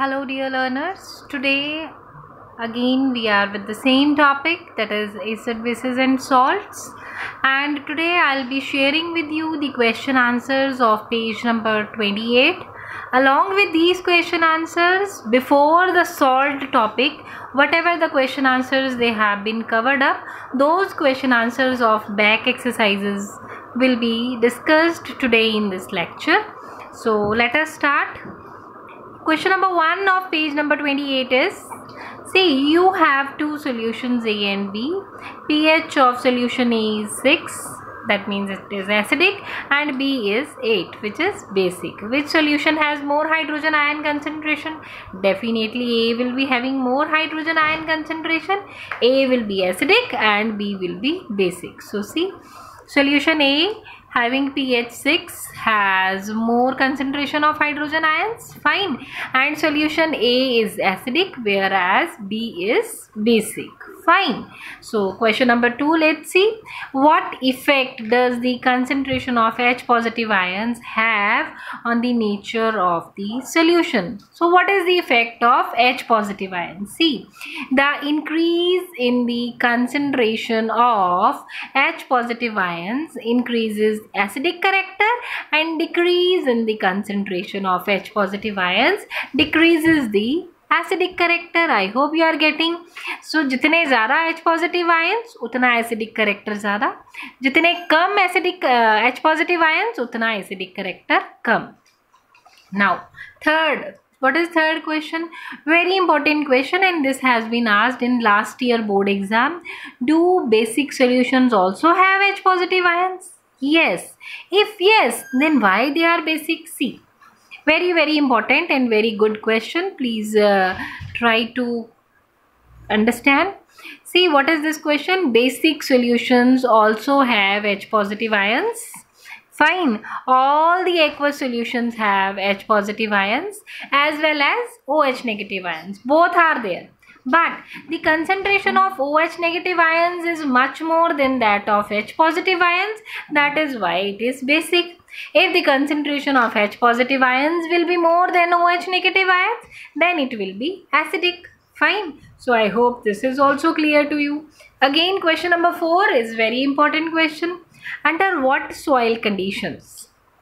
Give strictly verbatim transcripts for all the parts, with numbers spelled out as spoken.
Hello dear learners, today again we are with the same topic, that is acid bases and salts, and today I'll be sharing with you the question answers of page number twenty-eight. Along with these question answers, before the salt topic, whatever the question answers they have been covered up, those question answers of back exercises will be discussed today in this lecture. So let us start. Question number one of page number twenty-eight is, see, you have two solutions A and B. pH of solution A is six, that means it is acidic, and B is eight, which is basic. Which solution has more hydrogen ion concentration? Definitely A will be having more hydrogen ion concentration. A will be acidic and B will be basic. So see, solution A having pH six has more concentration of hydrogen ions, fine, and solution A is acidic whereas B is basic, fine. So question number two, let's see, what effect does the concentration of H positive ions have on the nature of the solution? So what is the effect of H positive ions? See, the increase in the concentration of H positive ions increases acidic character, and decrease in the concentration of H positive ions decreases the acidic character. I hope you are getting. So जितने ज़्यादा H positive ions उतना acidic character ज़्यादा, जितने कम acidic uh, H positive ions उतना acidic character come. Now third, what is third question? Very important question, and this has been asked in last year board exam. Do basic solutions also have H positive ions? Yes. If yes, then why they are basic? See, very very important and very good question. Please uh, try to understand. See, what is this question? Basic solutions also have H positive ions. Fine, all the aqueous solutions have H positive ions as well as OH negative ions. Both are there. But the concentration of OH negative ions is much more than that of H positive ions. That is why it is basic. If the concentration of H positive ions will be more than OH negative ions, then it will be acidic. Fine. So I hope this is also clear to you. Again, question number four is very important question. Under what soil conditions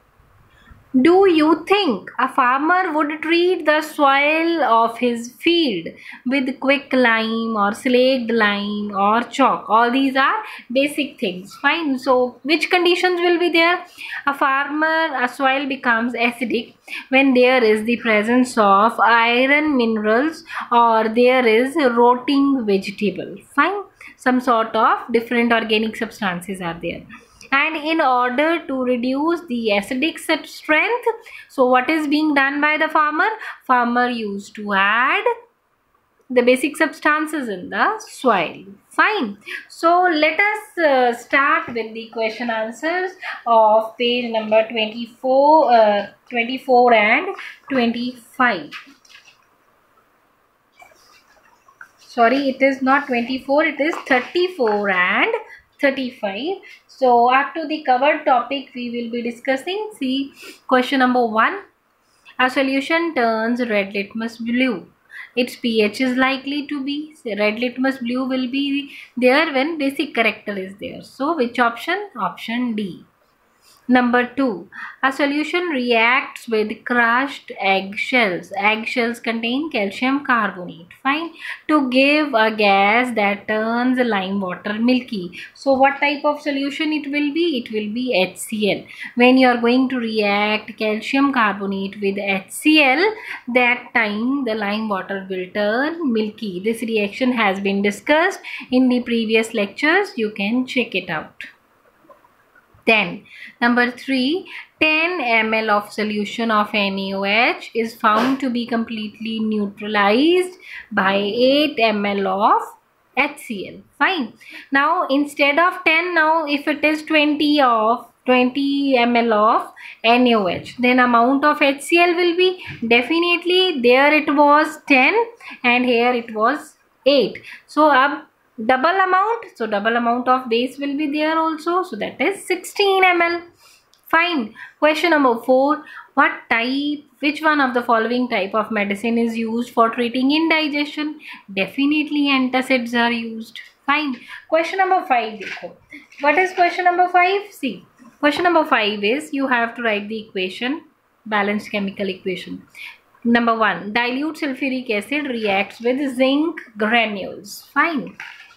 do you think a farmer would treat the soil of his field with quick lime or slaked lime or chalk? All these are basic things, fine. So which conditions will be there? A farmer, a soil becomes acidic when there is the presence of iron minerals or there is rotting vegetable, fine. Some sort of different organic substances are there. And in order to reduce the acidic strength, so what is being done by the farmer? Farmer used to add the basic substances in the soil, fine. So let us uh, start with the question answers of page number twenty-four, uh, twenty-four and twenty-five. Sorry, it is not twenty-four, it is thirty-four and thirty-five. So after the covered topic we will be discussing. See, question number one. A solution turns red litmus blue. Its pH is likely to be, red litmus blue will be there when basic character is there. So which option? Option D. Number two, a solution reacts with crushed eggshells. Eggshells contain calcium carbonate, fine, to give a gas that turns lime water milky. So what type of solution it will be? It will be H C L. When you are going to react calcium carbonate with H C L, that time the lime water will turn milky. This reaction has been discussed in the previous lectures. You can check it out. Then number three, ten milliliters of solution of NaOH is found to be completely neutralized by eight milliliters of H C L, fine. Now instead of ten, now if it is twenty of twenty milliliters of NaOH, then amount of H C L will be definitely, there it was ten and here it was eight. So ab double amount, so double amount of base will be there also, so that is sixteen milliliters, Fine. Question number four. What type, which one of the following type of medicine is used for treating indigestion? Definitely antacids are used. Fine. Question number five. Dekho. What is question number five? See. Question number five is you have to write the equation, balanced chemical equation. Number one. Dilute sulfuric acid reacts with zinc granules. Fine.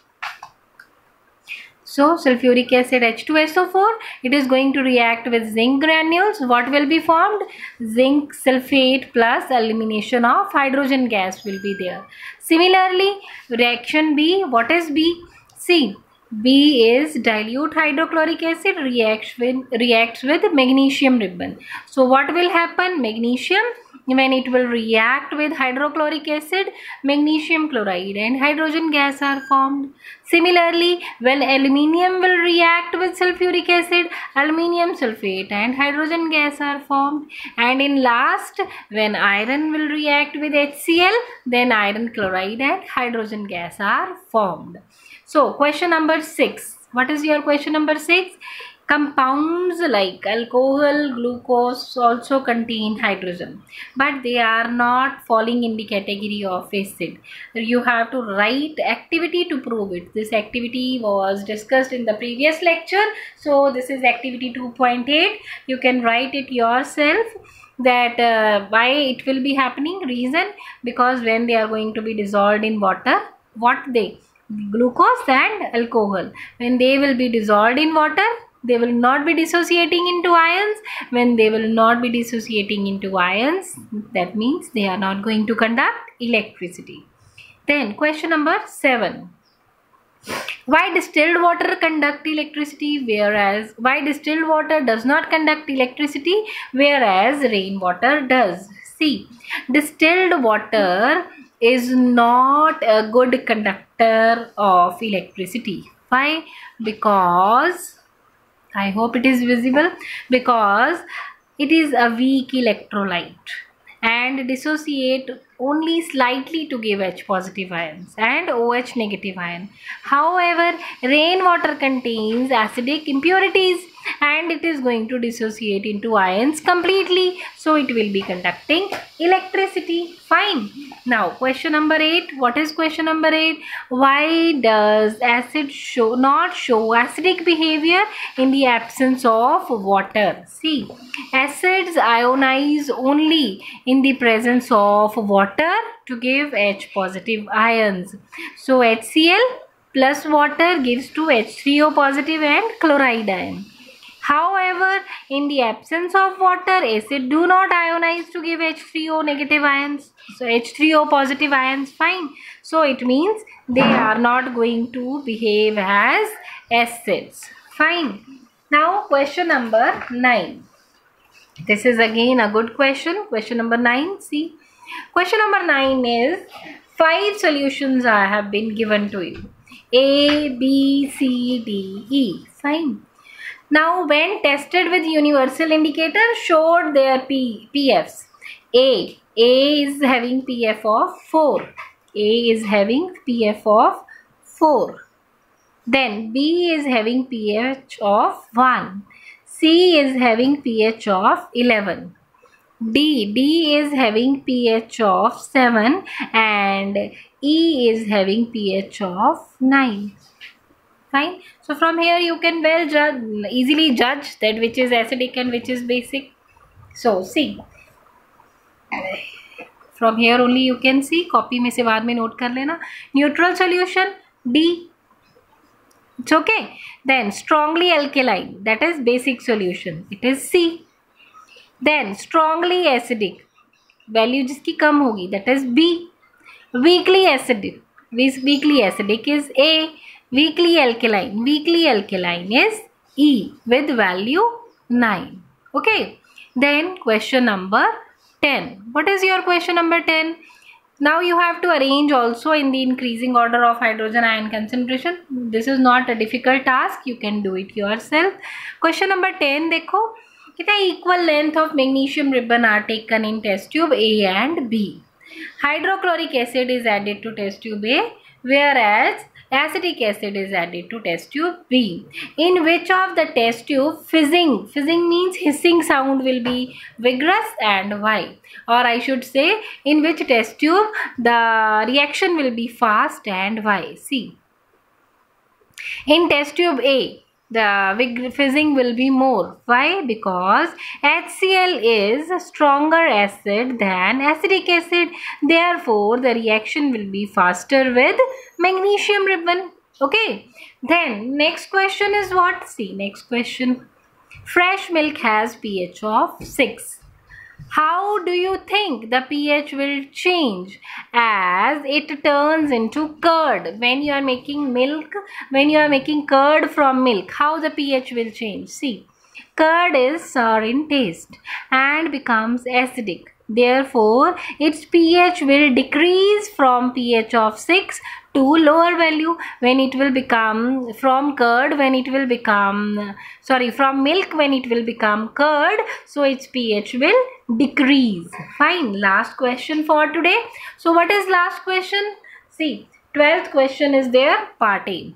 So sulfuric acid H two S O four, it is going to react with zinc granules. What will be formed? Zinc sulfate plus elimination of hydrogen gas will be there. Similarly, reaction B, what is B? See, B is dilute hydrochloric acid reacts with, reacts with magnesium ribbon. So what will happen? Magnesium, when it will react with hydrochloric acid, magnesium chloride and hydrogen gas are formed. Similarly, when aluminium will react with sulfuric acid, aluminium sulfate and hydrogen gas are formed. And in last, when iron will react with HCl, then iron chloride and hydrogen gas are formed. So, question number six. What is your question number six? Compounds like alcohol, glucose also contain hydrogen, but they are not falling in the category of acid. You have to write activity to prove it. This activity was discussed in the previous lecture. So this is activity two point eight. You can write it yourself that uh, why it will be happening. Reason, because when they are going to be dissolved in water, what they? Glucose and alcohol. When they will be dissolved in water, they will not be dissociating into ions. When they will not be dissociating into ions, that means they are not going to conduct electricity. Then question number seven. Why distilled water conduct electricity whereas why distilled water does not conduct electricity whereas rainwater does? See, distilled water is not a good conductor of electricity. Why? Because I hope it is visible, because it is a weak electrolyte and dissociate only slightly to give H positive ions and OH negative ion. However, rainwater contains acidic impurities and it is going to dissociate into ions completely, so it will be conducting electricity. Fine. Now question number eight. What is question number eight? Why does acid show not show acidic behavior in the absence of water? See, acids ionize only in the presence of water to give H positive ions. So HCl plus water gives to H three O positive and chloride ion. However, in the absence of water, acid do not ionize to give H three O negative ions. So H three O positive ions, fine. So it means they are not going to behave as acids. Fine. Now question number nine. This is again a good question. Question number nine. See. Question number nine is five solutions I have been given to you. A, B, C, D, E. Fine. Now, when tested with universal indicator, showed their P, PFs. A, A is having P F of four. A is having P F of four. Then B is having pH of one. C is having pH of eleven. D, D is having pH of seven and E is having pH of nine. Fine. So from here you can well judge, easily judge that which is acidic and which is basic. So see, from here only you can see, copy में से बाद में note कर लेना. Neutral solution D. It's okay. Then strongly alkaline, that is basic solution, it is C. Then strongly acidic, value जिसकी कम होगी, that is B. Weakly acidic, weakly acidic is A. Weakly alkaline, weakly alkaline is E with value nine. Okay. Then question number ten. What is your question number ten? Now you have to arrange also in the increasing order of hydrogen ion concentration. This is not a difficult task. You can do it yourself. Question number ten. देखो कितना equal length of magnesium ribbon are taken in test tube A and B. Hydrochloric acid is added to test tube A, whereas acetic acid is added to test tube B. In which of the test tube fizzing, fizzing means hissing sound will be vigorous, and why? Or I should say, in which test tube the reaction will be fast, and why? See, in test tube A, the fizzing will be more. Why? Because HCl is a stronger acid than acetic acid. Therefore, the reaction will be faster with magnesium ribbon. Okay. Then, next question is what? See, next question. Fresh milk has pH of six. How do you think the pH will change as it turns into curd? When you are making milk, when you are making curd from milk, how the pH will change? See, curd is sour in taste and becomes acidic. Therefore, its pH will decrease from pH of six to lower value when it will become from curd, when it will become, sorry, from milk when it will become curd. So, its pH will decrease. Fine. Last question for today. So, what is last question? See, twelfth question is there, part A.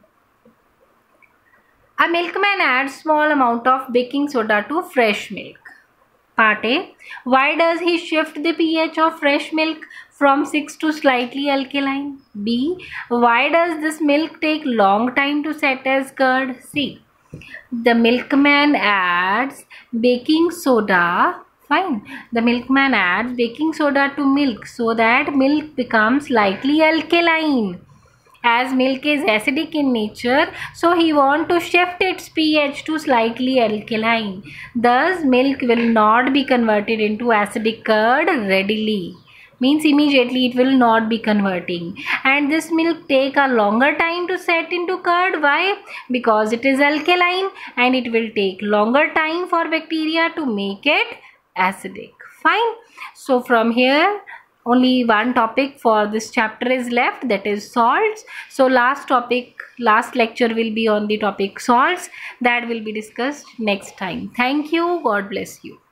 A milkman adds small amount of baking soda to fresh milk. Part A. Why does he shift the pH of fresh milk from six to slightly alkaline? B. Why does this milk take long time to set as curd? C. The milkman adds baking soda. Fine. The milkman adds baking soda to milk so that milk becomes slightly alkaline. As milk is acidic in nature, so he wants to shift its pH to slightly alkaline. Thus, milk will not be converted into acidic curd readily. Means immediately it will not be converting. And this milk take a longer time to set into curd. Why? Because it is alkaline and it will take longer time for bacteria to make it acidic. Fine. So, from here, only one topic for this chapter is left, that is salts. So last topic, last lecture will be on the topic salts, that will be discussed next time. Thank you. God bless you.